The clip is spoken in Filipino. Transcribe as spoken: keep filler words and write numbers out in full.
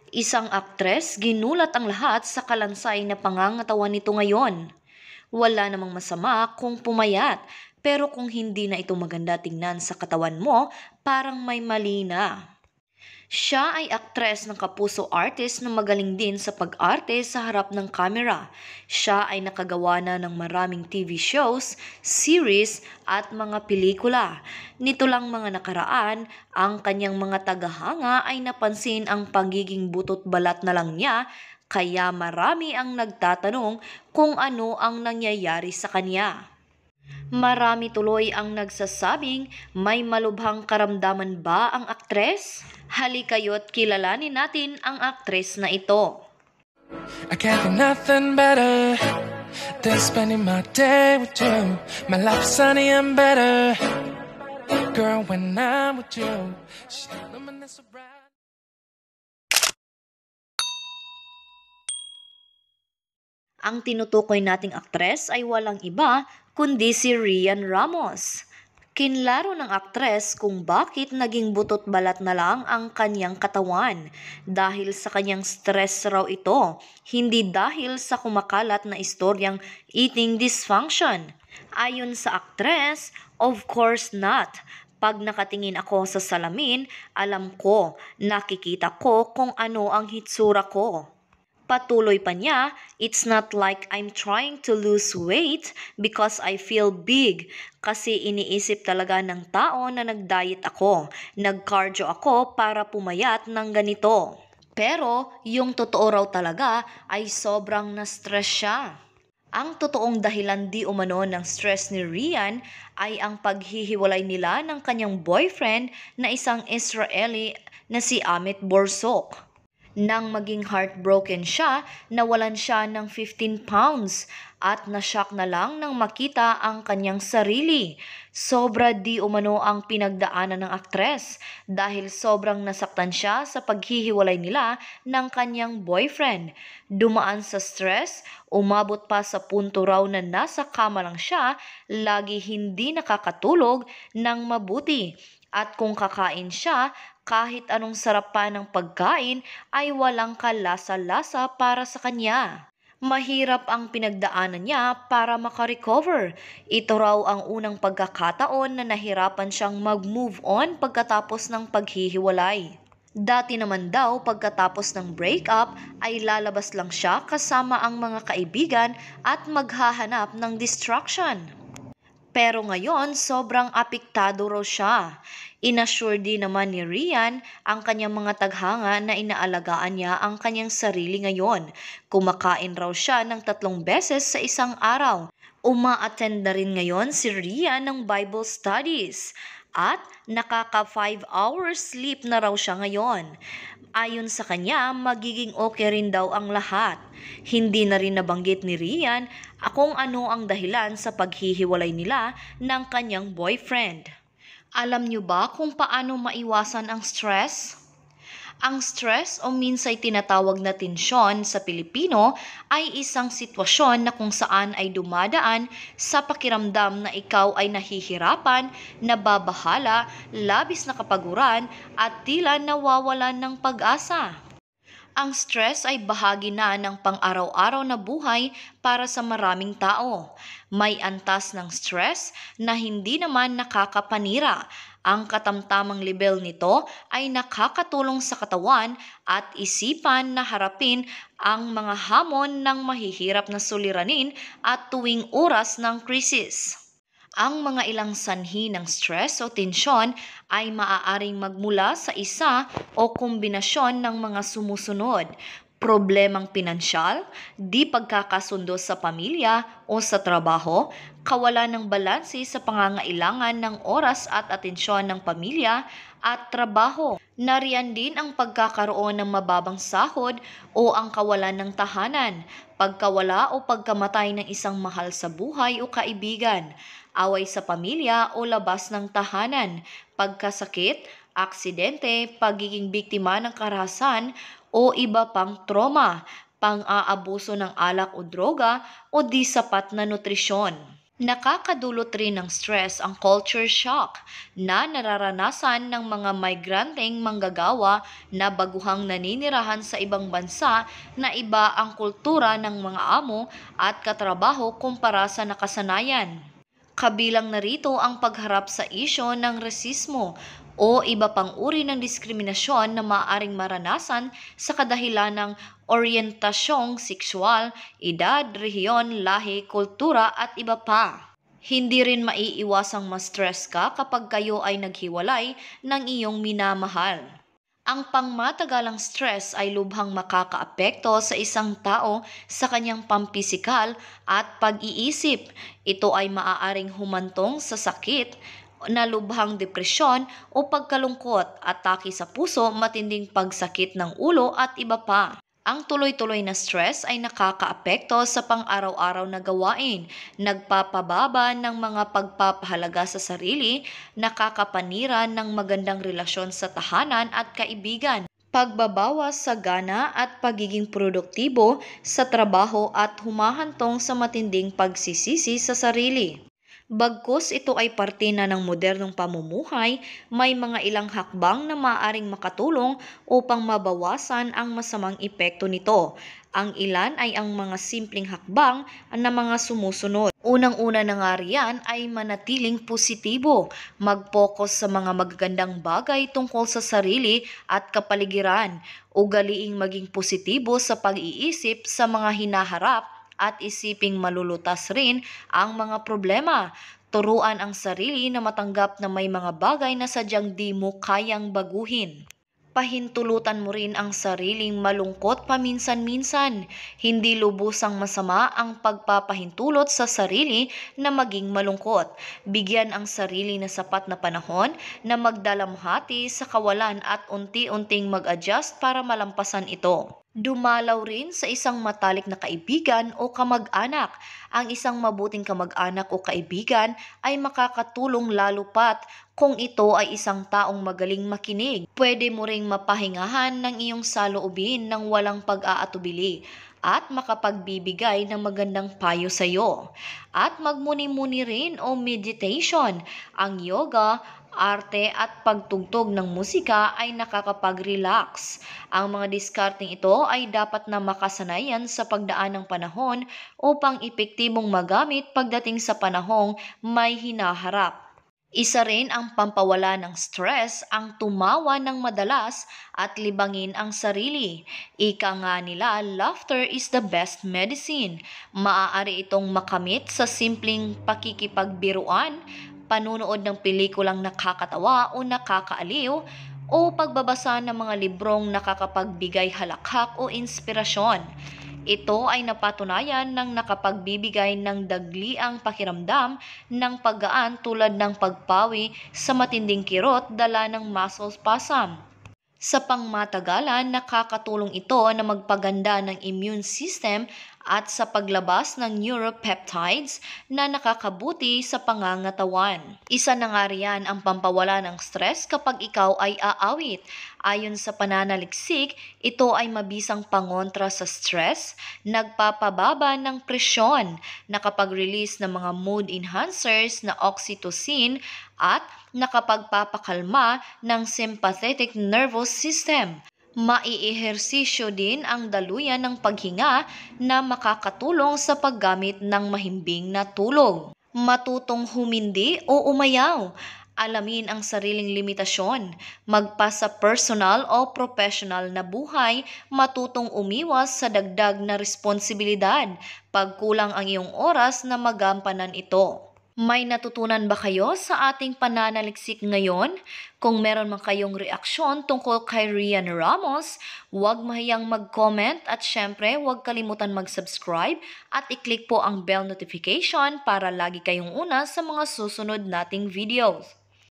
Isang aktres, ginulat ang lahat sa kalansay na pangangatawan nito ngayon. Wala namang masama kung pumayat, pero kung hindi na ito maganda tingnan sa katawan mo, parang may mali na. Siya ay aktres ng kapuso artist na magaling din sa pag-arte sa harap ng kamera. Siya ay nakagawa na ng maraming T V shows, series at mga pelikula. Nito lang mga nakaraan, ang kanyang mga tagahanga ay napansin ang pagiging butot balat na lang niya, kaya marami ang nagtatanong kung ano ang nangyayari sa kanya. Marami tuloy ang nagsasabing may malubhang karamdaman ba ang aktres? Halikayo't kilalanin natin ang aktres na ito. I can't think nothing better than spending my day with you. My life's sunny and better, girl, when I'm with you. She's luminous so bright. Ang tinutukoy nating aktres ay walang iba kundi si Rian Ramos. Kinlaro ng aktres kung bakit naging butot balat na lang ang kanyang katawan. Dahil sa kanyang stress raw ito, hindi dahil sa kumakalat na istoryang eating dysfunction. Ayon sa aktres, of course not. Pag nakatingin ako sa salamin, alam ko, nakikita ko kung ano ang hitsura ko. Patuloy pa niya, it's not like I'm trying to lose weight because I feel big. Kasi iniisip talaga ng tao na nag-diet ako. Nag-cardio ako para pumayat ng ganito. Pero yung totoo raw talaga ay sobrang na-stress siya. Ang totoong dahilan di umano ng stress ni Rian ay ang paghihiwalay nila ng kanyang boyfriend na isang Israeli na si Amit Borsok. Nang maging heartbroken siya, nawalan siya ng fifteen pounds at nashock na lang nang makita ang kanyang sarili. Sobra di umano ang pinagdaanan ng aktres dahil sobrang nasaktan siya sa paghihiwalay nila ng kanyang boyfriend. Dumaan sa stress, umabot pa sa punto raw na nasa kama lang siya, lagi hindi nakakatulog ng mabuti. At kung kakain siya, kahit anong sarap pa ng pagkain ay walang kalasa-lasa para sa kanya. Mahirap ang pinagdaanan niya para makarecover. Ito raw ang unang pagkakataon na nahirapan siyang mag-move on pagkatapos ng paghihiwalay. Dati naman daw pagkatapos ng breakup ay lalabas lang siya kasama ang mga kaibigan at maghahanap ng distraction. Pero ngayon, sobrang apektado raw siya. Inassure din naman ni Rian ang kanyang mga taghanga na inaalagaan niya ang kanyang sarili ngayon. Kumakain raw siya ng tatlong beses sa isang araw. Uma-attend na rin ngayon si Rian ng Bible studies. At nakaka five hours sleep na raw siya ngayon. Ayon sa kanya, magiging okay rin daw ang lahat. Hindi na rin nabanggit ni Rian kung ano ang dahilan sa paghihiwalay nila ng kanyang boyfriend. Alam niyo ba kung paano maiwasan ang stress? Ang stress o minsay tinatawag na tensyon sa Pilipino ay isang sitwasyon na kung saan ay dumadaan sa pakiramdam na ikaw ay nahihirapan, nababahala, labis na kapaguran at tila nawawalan ng pag-asa. Ang stress ay bahagi na ng pang-araw-araw na buhay para sa maraming tao. May antas ng stress na hindi naman nakakapanira. Ang katamtamang level nito ay nakakatulong sa katawan at isipan na harapin ang mga hamon ng mahihirap na suliranin at tuwing oras ng krisis. Ang mga ilang sanhi ng stress o tensyon ay maaaring magmula sa isa o kombinasyon ng mga sumusunod. Problemang pinansyal, di pagkakasundo sa pamilya o sa trabaho, kawalan ng balanse sa pangangailangan ng oras at atensyon ng pamilya at trabaho. Nariyan din ang pagkakaroon ng mababang sahod o ang kawalan ng tahanan, pagkawala o pagkamatay ng isang mahal sa buhay o kaibigan, away sa pamilya o labas ng tahanan, pagkasakit, aksidente, pagiging biktima ng karahasan o iba pang trauma, pang-aabuso ng alak o droga o di sapat na nutrisyon. Nakakadulot rin ng stress ang culture shock na nararanasan ng mga migranteng manggagawa na baguhang naninirahan sa ibang bansa na iba ang kultura ng mga amo at katrabaho kumpara sa nakasanayan. Kabilang narito ang pagharap sa isyo ng rasismo o iba pang uri ng diskriminasyon na maaaring maranasan sa kadahilan ng oryentasyong sexual, edad, rehiyon, lahi, kultura at iba pa. Hindi rin maiiwasang ma-stress ka kapag kayo ay naghiwalay ng iyong minamahal. Ang pangmatagalang stress ay lubhang makakaapekto sa isang tao sa kanyang pampisikal at pag-iisip. Ito ay maaaring humantong sa sakit na lubhang depresyon o pagkalungkot, atake sa puso, matinding pagsakit ng ulo at iba pa. Ang tuloy-tuloy na stress ay nakakaapekto sa pang-araw-araw na gawain, nagpapababa ng mga pagpapahalaga sa sarili, nakakapanira ng magandang relasyon sa tahanan at kaibigan, pagbabawas sa gana at pagiging produktibo sa trabaho at humahantong sa matinding pagsisisi sa sarili. Bagkus ito ay parte na ng modernong pamumuhay, may mga ilang hakbang na maaaring makatulong upang mabawasan ang masamang epekto nito. Ang ilan ay ang mga simpleng hakbang na mga sumusunod. Unang-una na nga riyan ay manatiling positibo, mag-focus sa mga magagandang bagay tungkol sa sarili at kapaligiran, ugaliing maging positibo sa pag-iisip sa mga hinaharap at isiping malulutas rin ang mga problema. Turuan ang sarili na matanggap na may mga bagay na sadyang di mo kayang baguhin. Pahintulutan mo rin ang sariling malungkot paminsan-minsan. Hindi lubusang masama ang pagpapahintulot sa sarili na maging malungkot. Bigyan ang sarili na sapat na panahon na magdalamhati sa kawalan at unti-unting mag-adjust para malampasan ito. Dumalaw rin sa isang matalik na kaibigan o kamag-anak. Ang isang mabuting kamag-anak o kaibigan ay makakatulong lalo pat kung ito ay isang taong magaling makinig. Pwede mo ring mapahingahan ng iyong saloobin ng walang pag-aatubili at makapagbibigay ng magandang payo sa iyo. At magmuni-muni rin o meditation. Ang yoga, arte at pagtugtog ng musika ay nakakapag-relax. Ang mga diskarteng ito ay dapat na makasanayan sa pagdaan ng panahon upang epektibong magamit pagdating sa panahong may hinaharap. Isa rin ang pampawala ng stress ang tumawa ng madalas at libangin ang sarili. Ika nga nila, laughter is the best medicine. Maaari itong makamit sa simpleng pakikipagbiruan, panunood ng pelikulang nakakatawa o nakakaaliw, o pagbabasa ng mga librong nakakapagbigay halakhak o inspirasyon. Ito ay napatunayan ng nakapagbibigay ng dagliang pakiramdam ng paggaan tulad ng pagpawi sa matinding kirot dala ng muscle spasm. Sa pangmatagalan, nakakatulong ito na magpaganda ng immune system at sa paglabas ng neuropeptides na nakakabuti sa pangangatawan. Isa na nga riyan ang pampawala ng stress kapag ikaw ay aawit. Ayon sa pananaliksik, ito ay mabisang pangontra sa stress, nagpapababa ng presyon, nakapag-release ng mga mood enhancers na oxytocin at nakapagpapakalma ng sympathetic nervous system. Maiihersisyo din ang daluyan ng paghinga na makakatulong sa paggamit ng mahimbing na tulog. Matutong humindi o umayaw. Alamin ang sariling limitasyon. Magpa sa personal o professional na buhay, matutong umiwas sa dagdag na responsibilidad. Pagkulang ang iyong oras na magampanan ito. May natutunan ba kayo sa ating pananaliksik ngayon? Kung meron man kayong reaksyon tungkol kay Rian Ramos, huwag mahiyang mag-comment at syempre huwag kalimutan mag-subscribe at i-click po ang bell notification para lagi kayong una sa mga susunod nating videos.